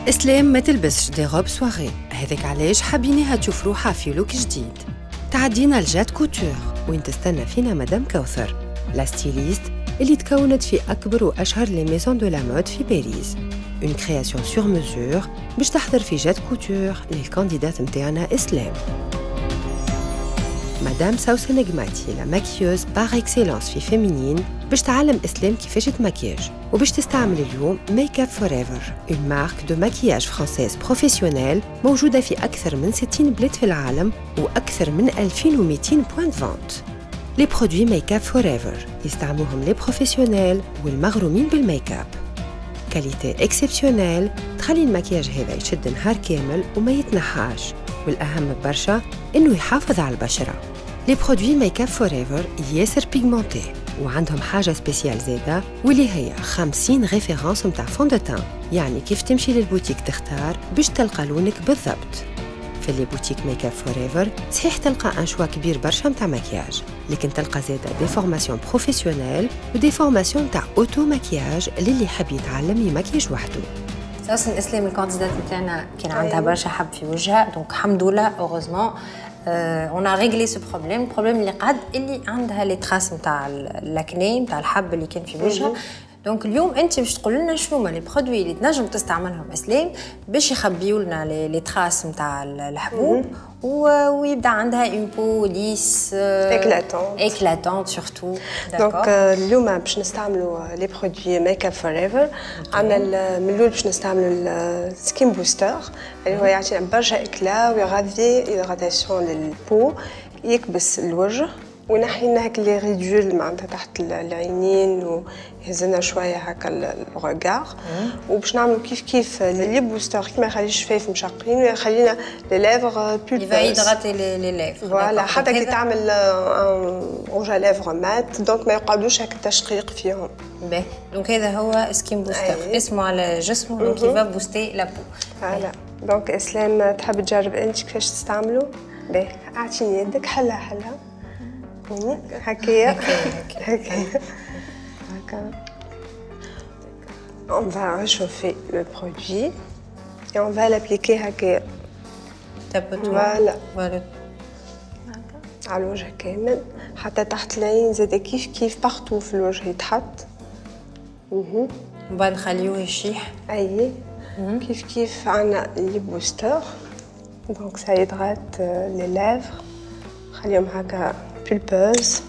اسلام ما تلبسش دي غوب سواري، هذاك علاش حابينيها تشوف روحها في لوك جديد. تعدينا لجات كوتور وين تستنى فينا مدام كوثر لا ستيليست اللي تكونت في أكبر وأشهر لي ميزون دو لا مود في باريس. اون كرياسيون سور ميزور باش تحضر في جات كوتور للكانديدات متاعنا اسلام. مدام سوسن نجماتي لا ماكيوز باغ اكسيلونس في فيمينين باش تعلم اسلام كيفاش تمكياج وباش تستعمل اليوم ميك اب فور ايفر، اون مارك دو ماكياج فرانسيز بروفيسيونيل موجوده في اكثر من 60 بلاد في العالم واكثر من 2200 بوان فونت. لي برودوي ميك اب فور ايفر يستعملوهم لي بروفيسيونيل والمغرومين بالميك اب. كاليتي اكسبسيونيل تخلي المكياج هذا يشد نهار كامل وما يتنحاش، والأهم برشا إنه يحافظ على البشرة. لي برودوي ميك اب فور ايفر ياسر بيغمونتي وعندهم حاجة سبيسيال زادة واللي هي 50 ريفيرونس متاع فون دو تان، يعني كيف تمشي للبوتيك تختار باش تلقى لونك بالضبط. في اللي بوتيك ميك اب فور ايفر صحيح تلقى ان شوا كبير برشا متاع مكياج، لكن تلقى زادة دي فورماسيون بروفيسيونيل ودي فورماسيون تاع اوتو مكياج للي يحب يتعلم يمكياج وحده. اساسا اسلام الكانديدات نتاعنا كان عندها برشا حب في وجهها، دونك الحمد لله اوغوزمون اون ا ريغلي سو بروبليم. البروبليم اللي قعد اللي عندها لي تراس نتاع لاكني نتاع الحب اللي كان في وجهها. دونك اليوم انت باش تقول لنا شنو هما لي برودوي اللي تنجم تستعملهم اسلام باش يخبيوا لنا لي تراس نتاع الحبوب ويبدا عندها اون بو ليس اكلاتونت سورتو. دونك اليوم باش نستعملوا لي برودوي ميك اب فور ايفر. عندنا من الاول باش نستعملوا السكين بوستر اللي هو يعطينا برشا اكلا ويغذي ايغاداسيون للبو، يكبس الوجه ونحي لنا هاك لي ريدول معناتها تحت العينين ويهزلنا شويه هكا الرجار. وباش نعملوا كيف لي بوستر كي ما يخليش الشفايف مشقين ويخلينا لي ليفر بلو يفا يدغطي لي ليفر. فوالا حتى كي تعمل روج ا ليفر مات دونك ما يقعدوش هاك التشقيق فيهم. باهي دونك هذا هو سكين بوستر اسمه على جسمه دونك يفا بوستي لا بو. فوالا دونك اسلام تحب تجرب انت كيفاش تستعملوا؟ باهي اعطيني يدك حلها هكايا هكايا. On va réchauffer le produit et on va l'appliquer هكايا. voilà على الوجه كامل حتى تحت العين زاد كيف بارتو في الوجه يتحط. ومن بعد نخليوه يشيح. اي كيف عندنا لي بوستر دونك ça hydrate les lèvres خليهم هكا بولبوز.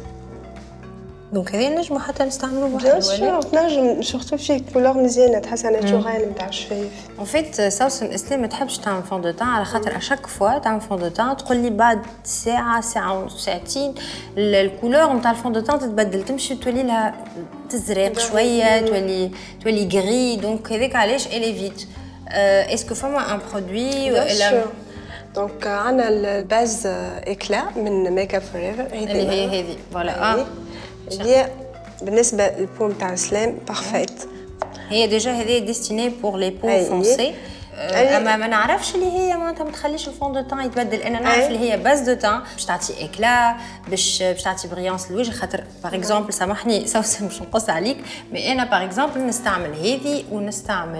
دونك هذه نجمو حتى نستعملوه بوحدو بيان سور تنجم سورتو فيه كولور مزيانه تحسها ناتوريل نتاع الشفايف. اون فيت سوسن اسلام ما تحبش تعمل فون دو تان على خاطر اشاك فوا تعمل فون دو تان تقول لي بعد ساعه ونص ساعتين الكولور نتاع الفون دو تان تتبدل تمشي تولي لها تزرق شويه تولي غري. دونك هذاك علاش الي فيت اسكو فما ان برودوي ولا دونك عندنا الباز اكلا من ميك اب فور ايفر اللي هي هذه فوالا. هي بالنسبه للبو نتاع سلام بارفيت. هي ديجا هذه ديستيني بور لي بو فونسي. اما ما نعرفش اللي هي معناتها ما تخليش الفون دو تان يتبدل. انا نعرف اللي هي باز دو تان باش تعطي اكلا باش تعطي بريانس للوجه. خاطر باغ اكزومبل سامحني سوسن باش نقص عليك مي انا باغ اكزومبل نستعمل هذه ونستعمل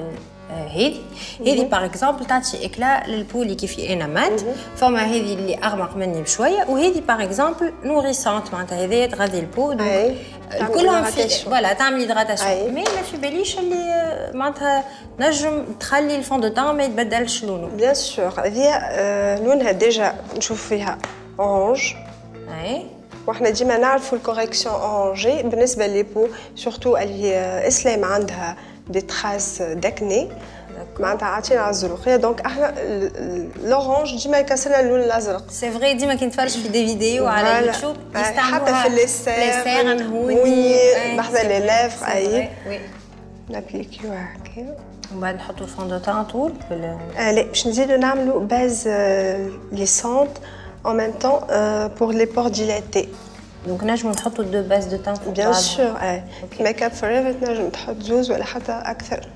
هذه باغ اكزومبل تعطي اكلا للبو اللي كيفي انا مات. فما هذه اللي اغمق مني بشويه وهذه باغ اكزومبل نوريسونت معناتها هذه تغذي البو دونك كلهم في فوالا تعمل هيدراتاسيون. مي ما في باليش اللي معناتها نجم تخلي الفون دو تان ما يتبدلش لونه. بيان سور هذه لونها ديجا نشوف فيها اورانج. وإحنا ديما نعرفوا الكوريكسيون اورانجي بالنسبه للبو سورتو اللي اسلام عندها دي تراس داكني معناتها عاطينا الزروقيه دونك احنا الاورانج ديما يكسرنا اللون الازرق. سي فري ديما كي نتفرج في دي فيديو على اليوتيوب يستعملوها حتى في ليسير نهوني بحذا لي ليفر. اي نابليكيو هكا ومن بعد نحطوا الفون دو تان طول لا باش نزيدو نعملوا باز ليسونت en même temps pour les pores dilatés. دونك نجمو نحطوا دو باز دو تان فوق بيان سور. ميك اب فور ايفر تنجم تحط زوز ولا حتى اكثر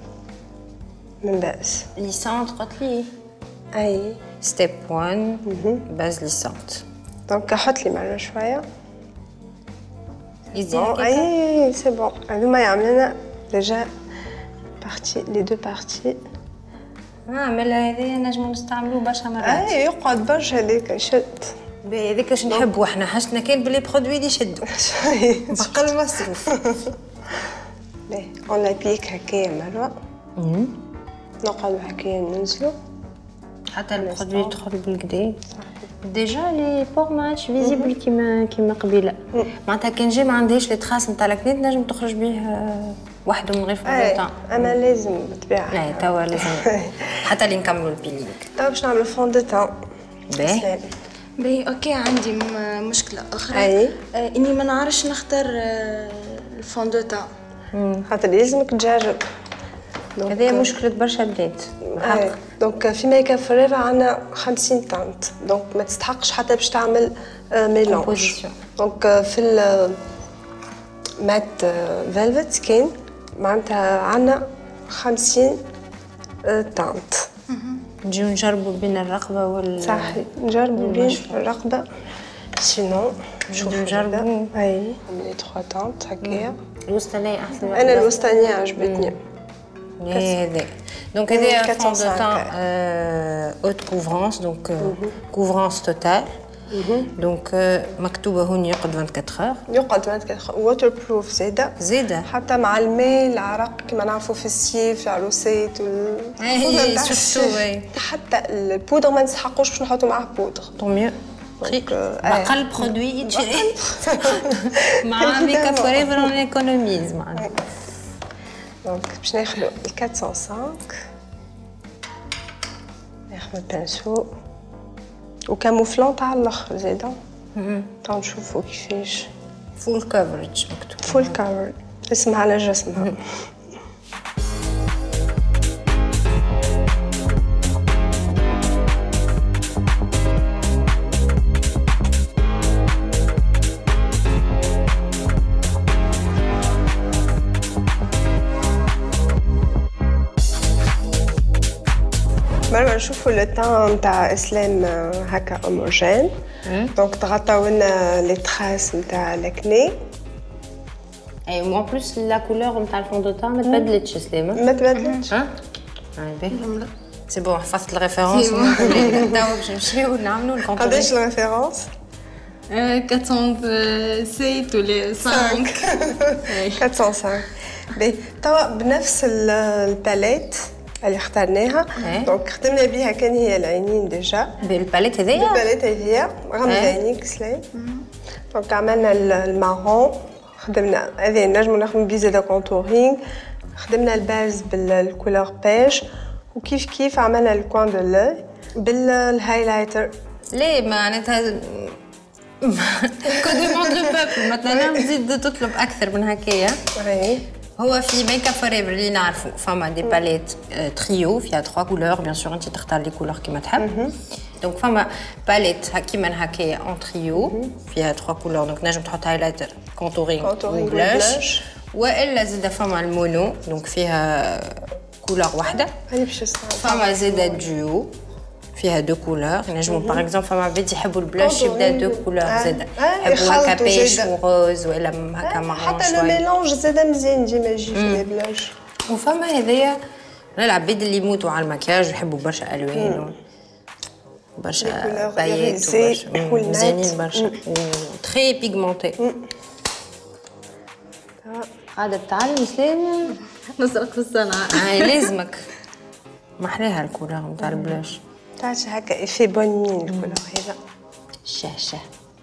من باز. ليسونت قلت لي اي ستيب 1 باز ليسونت. دونك حط لي معنا شويه يزيد هكاك. اي سي بون هذوما يعملوا لنا ديجا بارتي لي دو بارتي عملها هذه نجمو نستعملوه برشا مرات. يقعد برشا هذاك يشد. باهي هذاك واش نحبو احنا، حاجتنا كان بلي برودوي اللي يشدو. بقل مصروف. باهي اون لابليك هكايا مرة. نقعدو هكايا ننزلو. حتى البرودوي يدخل بالكدا. ديجا لي بور ما عادش فيزيبل كيما قبيله. معناتها كان جا ما عندهاش لي تراس نتاع لاكني تنجم تخرج بيه وحده من غير فوندوتان. اما لازم بالطبيعه. لا توا لازم حتى اللي نكملوا البيلينغ. توا باش نعملوا فوندوتان. باهي اوكي. عندي مشكله اخرى. اني ما نعرفش نختار الفوندوتان. خاطر لازمك تجرب. هذه مشكله برشا بنات. دونك في ميك اب فوريفر عندنا 50 تانت، دونك ما تستحقش حتى باش تعمل ميلونج. دونك في المات فيلفت سكين معناتها عندنا 50 تانت. نجيو نجربوا بين الرقبه وال صحيح، نجربوا بين الرقبه. سينو نجربوا عملي 3 تانت هكايا. الوسطانيه احسن. انا الوسطانيه عجبتني. هذا دونك هذا فوندوتان اوت كوفرونس، دونك كوفرونس توتال. دونك مكتوبه هون يقعد 24 اور. يقعد 24 ووتر بروف زاده حتى مع الماء العرق كما نعرفوا في الصيف العروسات حتى البودر ما نستحقوش باش نحطوا معاه بودر. طون ميو اقل برودوي يتشري مع ميك اب فوريفر اون ايكونوميز معناتها. دونك باش ناخذ 405 ناخذ البانسو وكاموفلون تاع الاخر زاده. تو نشوفوا كيفاش. فول كفرج مكتوب. فول كفر اسمها على جسمها. مرة نشوفوا لو تان نتاع اسلام هكا هوموجين. دونك تغطاو لنا لي تراس نتاع لاكني. اي مو بلوس لا كولور نتاع الفوندوتان ما تبدلتش اسلام. ما تبدلتش. باهي سي بون حفظت الريفيرونس. توا باش نمشيو نعملوا الكونتور. قداش الريفيرونس؟ 407 ولا 5. 405. باهي توا بنفس الباليت اللي اخترناها. دونك خدمنا بها كان هي العينين ديجا بالباليت هذيا. بالباليت هذيا غمض عينيك سلام. دونك عملنا المارون، خدمنا هذه نجمو نخدمو بيه زادا كونتورينغ، خدمنا الباز بالكولور بيج، وكيف كيف عملنا الكوان دو لوي بالهايلايتر. ليه معناتها كو دوموند لو بوبل مثلا نزيد تطلب اكثر من هكايا. هو في ميك اب فوريفر اللي نعرفوا فما دي باليت تريو فيها 3 كولور. بيان سور انت تختار لي كولور كيما تحب. دونك فما باليت كيما هكايا اون تريو فيها 3 كولور. دونك نجم تحط هايلايتر كونتورينغ وبلاش، والا زاده فما المونو دونك فيها كولور واحده. فما زاده ديو فيها 2 كولور. ينجموا باغ اكزومبل فما عباد يحبوا البلاش يبدا 2 كولور زاده، يحبوا هكا بيش وروز ولا هكا مارون حتى لو ميلونج زاده مزيان ديما يجي في لي بلاش. وفما هذايا العباد اللي يموتوا على المكياج ويحبوا برشا الوان برشا بايات مزيانين برشا وتري بيغمونتي. قاعده تتعلم سلام نسرق في الصنعه. لازمك محلاها الكولور نتاع البلاش. تعرفي هكا افي بونين الكولور هذا الشاشه.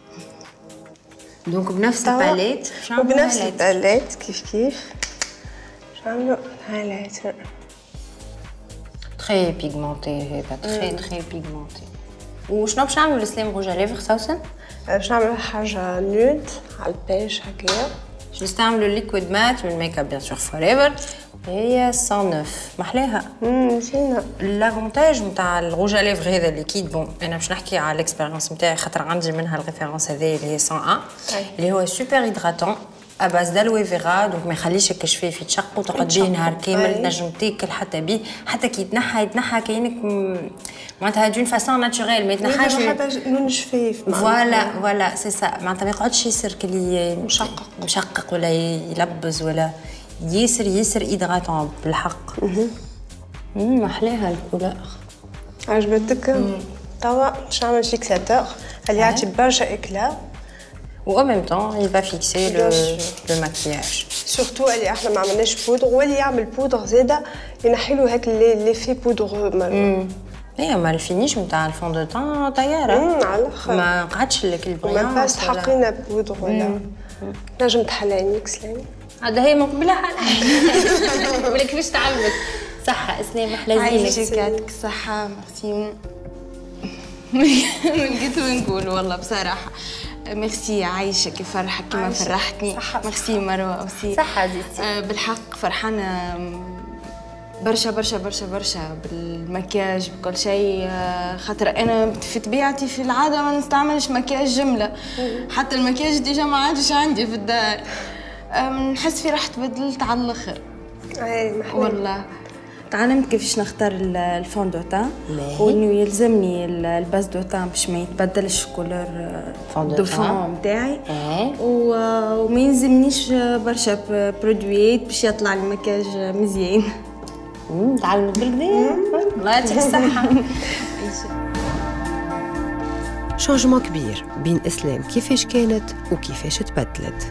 دونك بنفس الباليت وبنفس الباليت كيف باش نعملو هايلايتر تري بيغمونتي. هذا تري بيغمونتي. وشنو باش نعملو لسلام روج ليفر سوسن؟ باش نعملو حاجه نود على البيج هكايا. باش نستعملو ليكويد مات من ميك اب بيان سور فوريفر. هي 109 محلاها. زينه. لافونتاج نتاع الروج ليفر هذا الليكيد بون انا باش نحكي على الاكسبيريونس نتاعي خاطر عندي منها الريفيرونس هذه اللي هي 101 اللي هو سوبر هيدراتون اباز دالوي فيرا. دونك ما يخليش الشفايف يتشقوا تقعد بيه نهار كامل تنجم تاكل حتى بيه حتى كي يتنحى كاينك معناتها دون فاسون ناتشوريل ما يتنحاش حتى لون الشفايف. فوالا سي سا معناتها ما يقعدش يصير كلي مشقق ولا يلبز ولا ياسر هيدراتون بالحق. محلاها الكولور. عجبتك؟ توا باش نعمل فيكساتور اللي يعطي برشا إكلا. و en même temps il va fixer le maquillage. سورتو اللي احنا ما عملناش بودر واللي يعمل بودر زاده ينحيلو هاك ليفي بودر. ايه ما الفينيش نتاع الفون دو تان طياره. على الاخر ما قعدش لك البريون. ما باش تحقينا بودر ولا نجم تحلاني كسلاني. هذا هي مقبله حالها. ولك كيفاش تعلمك؟ صحه اسلام احلى زينك. يعطيك الصحه ميرسي. لقيت نقول والله بصراحه ميرسي عايشك يفرحك كما فرحتني. ميرسي مروه اوسي. صحه عزيزتي. بالحق فرحانه برشا برشا برشا برشا بالمكياج بكل شيء. خاطر انا في طبيعتي في العاده ما نستعملش مكياج جمله. حتى المكياج ديجا ما عادش عندي في الدار. نحس في راحه بدلت على الاخر. والله تعلمت كيفاش نختار الفون دو تان وانه يلزمني الباس دو تان باش ما يتبدلش كولور دو فون نتاعي. وما يلزمنيش برشا برودويات باش يطلع المكياج مزيان. تعلمت بالكدا. الله يعطيك الصحة. شانجمون كبير بين إسلام كيفاش كانت وكيفاش تبدلت.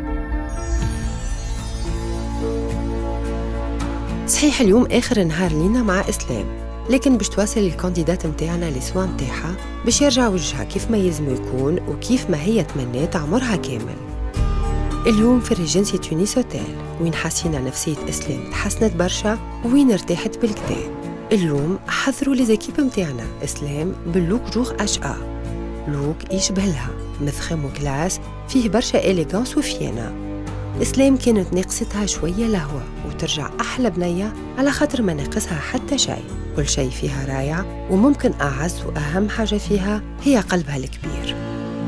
صحيح اليوم آخر نهار لينا مع إسلام، لكن باش تواصل الكانديدات متاعنا لسوا متاعها باش يرجع وجهها كيف ما يلزم يكون وكيف ما هي تمنات عمرها كامل. اليوم في ريجنسي تونس اوتيل وين حسينا نفسية إسلام تحسنت برشا وين ارتاحت بالكدا. اليوم حضروا ليزيكيب متاعنا إسلام باللوك جوغ HA، لوك يشبه لها مفخم وكلاس فيه برشا إليغانس وفيانا. إسلام كانت ناقصتها شوية لهوة وترجع أحلى بنية على خاطر ما ناقصها حتى شيء. كل شيء فيها رايع وممكن أعز وأهم حاجة فيها هي قلبها الكبير.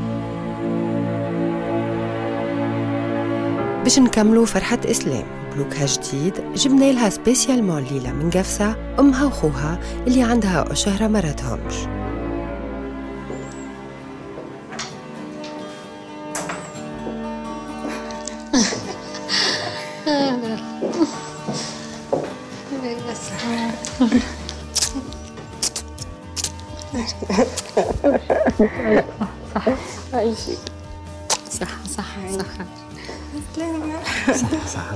باش نكملوا فرحة إسلام بلوكها جديد جبنا لها سبيسيالمون ليلة من قفصة أمها وخوها اللي عندها أشهرة مرتهمش. صح صح صح صح.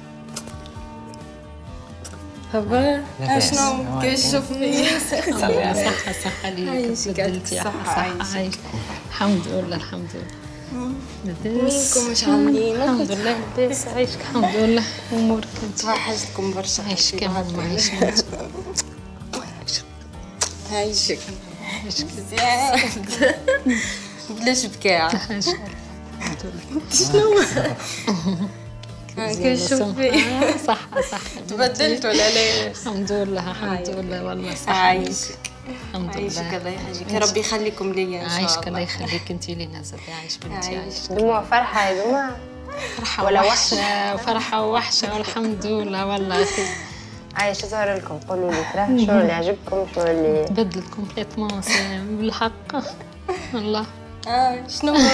هبا شنو كيفاش شوفي؟ صح صح عليك بدلتي صح عايش. الحمد لله الحمد لله. منكم مش عاملين؟ الحمد لله لاباس عايشك الحمد لله. امورك انت؟ توحشتكم برشا. عايش كمان معيش. عايشك زين. بلاش بكاع. شنو؟ كيفاش شوفي؟ صح صح. تبدلت ولا لا؟ الحمد لله الحمد لله والله صح. عايشك. الحمد لله. عايشك الله يحييك. ربي يخليكم ليا ان شاء الله. عايشك الله يخليك انت لينا زاد. عايش بنتي عايش. دموع فرحة يا دموع. فرحة ولا وحشة وفرحة ووحشة والحمد لله والله. عايش ظهر لكم قولوا لي تراه شنو اللي عجبكم شنو اللي تبدلت كومبليتمون بالحق والله. شنو ما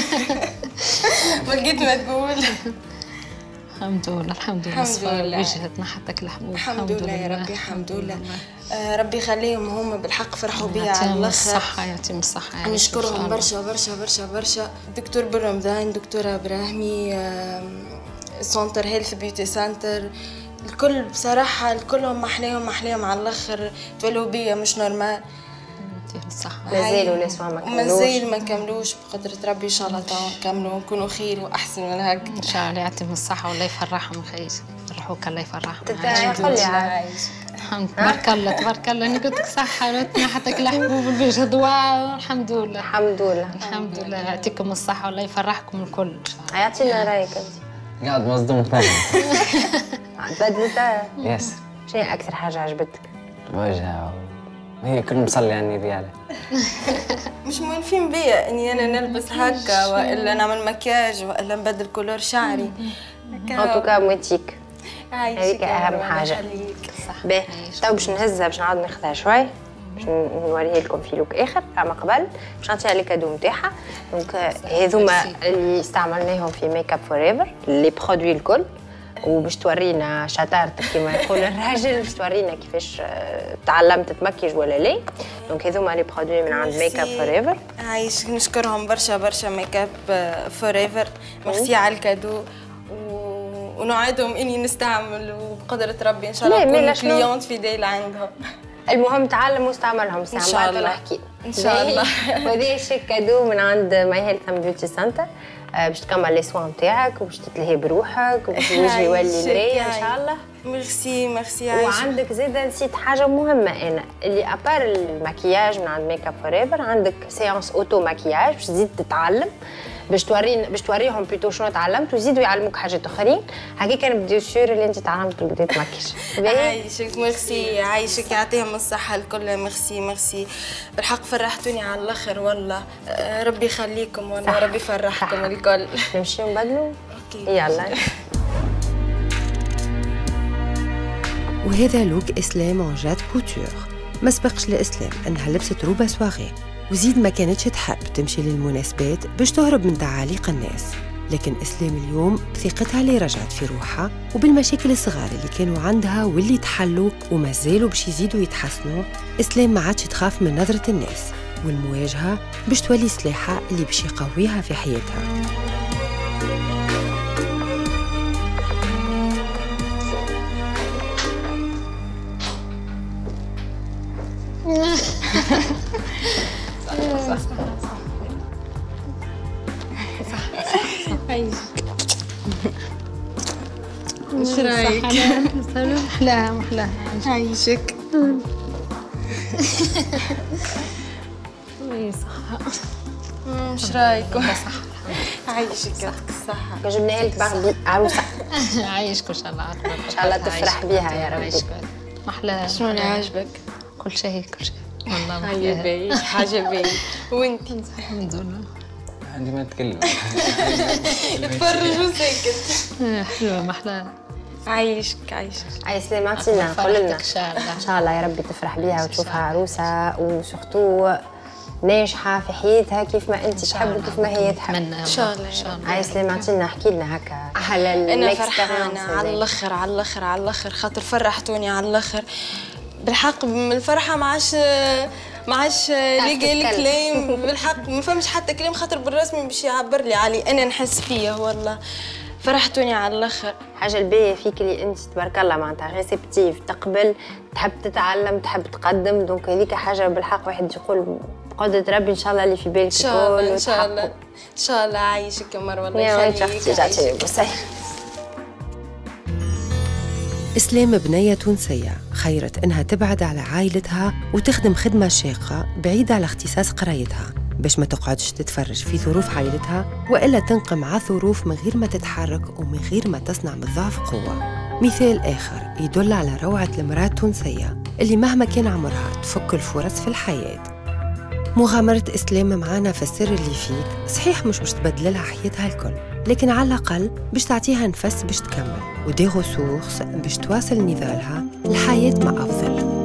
لقيت ما تقول. الحمد لله الحمد لله. الحمد لله. وجهتنا حتى الحبوب. الحمد لله يا ربي الحمد لله. ربي يخليهم هما بالحق فرحوا بيا على الاخر. الصحة يعطيهم الصحة. نشكرهم برشا برشا برشا برشا. دكتور برمضان، دكتورة ابراهيمي، سنتر هيلث بيوتي سنتر، الكل بصراحة الكلهم محليهم على الاخر. تولوا بيا مش نورمال. الصحة. مازالوا نسوا ما كملوش. مازال ما كملوش بقدرة ربي ان شاء الله نكملوا ونكونوا خير واحسن من هكا ان شاء الله. يعطيهم الصحة والله يفرحهم خير. يفرحوك الله يفرحهم. قولي عايش. الحمد تبارك الله تبارك الله. انا قلت لك صحة رتنا حتى كل حبوب الوجه ضواء. الحمد لله الحمد لله الحمد لله. يعطيكم الصحة والله يفرحكم الكل ان شاء الله. يعطينا رايك انت. قاعد مصدوم طبعا. بدلتها. يس. شنو أكثر حاجة عجبتك؟ وجهها هي كل مصلي يعني ريالة. مش موالفين بيا اني انا نلبس هكا والا نعمل مكياج والا نبدل كولور شعري. ان توكا مويتيك. هذيك اهم حاجه. باهي تو باش نهزها باش نعاود ناخذها شوي باش نوريها لكم في لوك اخر. اما قبل باش نعطيها لي كادو نتاعها. دونك هذوما اللي استعملناهم في ميك اب فور ايفر لي برودوي الكل. وباش تورينا شطارتك كما يقول الراجل، باش تورينا كيفاش تعلمت تمكيج ولا لا. دونك هذوما لي برودوي من عند ميك اب فور ايفر. عايش نشكرهم برشا برشا ميك اب فور ايفر، ميرسي على الكادو، ونوعدهم اني نستعمل وبقدرة ربي ان شاء الله نكون كليونت فيديل عندهم. المهم تعلم واستعملهم ان شاء الله. نحكي ان شاء الله. وهذا شيك كادو من عند ماي هيلث اند بيوتي سنتر، باش تكمل لي سوان تاعك وباش تتلهي بروحك وباش الوجه يولي مرايه ان شاء الله. ميرسي ميرسي عايشة. وعندك زيد نسيت حاجه مهمه انا، اللي ابار المكياج من عند ميك اب فور ايفر عندك سيانس اوتو مكياج باش تزيد تتعلم، باش توريهم بلوتو شنو تعلمت ويزيدوا يعلموك حاجات اخرين. هكاك انا بدي سور اللي انت تعلمت وبديت تمكيج. عايشك ميرسي عايشك، يعطيهم الصحه الكل. ميرسي ميرسي بالحق، فرحتوني على الاخر والله. ربي يخليكم والله، ربي يفرحكم الكل. نمشيو نبدلوا؟ اوكي يلا. وهذا لوك إسلام عن جاد كوتور. ما سبقش لإسلام أنها لبست روبة سواغي، وزيد ما كانتش تحب تمشي للمناسبات باش تهرب من تعاليق الناس. لكن إسلام اليوم بثقتها اللي رجعت في روحها وبالمشاكل الصغار اللي كانوا عندها واللي تحلوا وما زالوا باش يزيدوا يتحسنوا، إسلام ما عادش تخاف من نظرة الناس، والمواجهة باش تولي سلاحها اللي باش يقويها في حياتها. ايش رايك؟ محلاها محلاها. عايشك. ايش رايكم؟ عايشك يعطيك الصحة. جبنا لك باربي عروسة. عايشك ان شاء الله. ان شاء الله تفرح بها يا ربي. محلاها. شنو اللي عاجبك؟ كل شيء كل شيء. والله محلاها. باهي حاجة باهي. وانتي؟ الحمد لله. عندي ما نتكلم. تفرج وساكت. حلوة محلاها. عايشك عايشك. اي سلام عطينا قول لنا ان شاء الله. ان شاء الله يا ربي تفرح بها وتشوفها عروسه وسورتو ناجحه في حياتها كيف ما انت تحب وكيف ما هي تحب. ان شاء الله يا رب. عايز سلام عطينا احكي لنا هكا على انا فرحانه على الاخر على الاخر على الاخر، خاطر فرحتوني على الاخر بالحق. من الفرحه ما عادش لقى لي كلام بالحق، ما فهمش حتى كلام، خاطر بالرسمي باش يعبر لي علي انا نحس فيه والله. فرحتوني على الاخر. حاجه الباهيه فيك اللي انت تبارك الله معناتها ريسبتيف، تقبل، تحب تتعلم، تحب تقدم. دونك هذيك حاجه بالحق واحد يقول بقدرة ربي ان شاء الله اللي في بالك ان شاء الله ان شاء الله ان شاء الله. عايشك يا مروه الله يخليك. إسلام بنية تونسية خيرت إنها تبعد على عائلتها وتخدم خدمة شاقة بعيدة على اختصاص قرايتها باش ما تقعدش تتفرج في ظروف عائلتها، وإلا تنقم على الظروف من غير ما تتحرك ومن غير ما تصنع من الضعف قوة. مثال آخر يدل على روعة المرأة التونسية اللي مهما كان عمرها تفك الفرص في الحياة. مغامرة إسلام معانا في السر اللي فيك صحيح مش باش تبدللها حياتها الكل، لكن على الأقل باش تعطيها نفس باش تكمل ودي غسورس باش تواصل نضالها الحياة مع أفضل.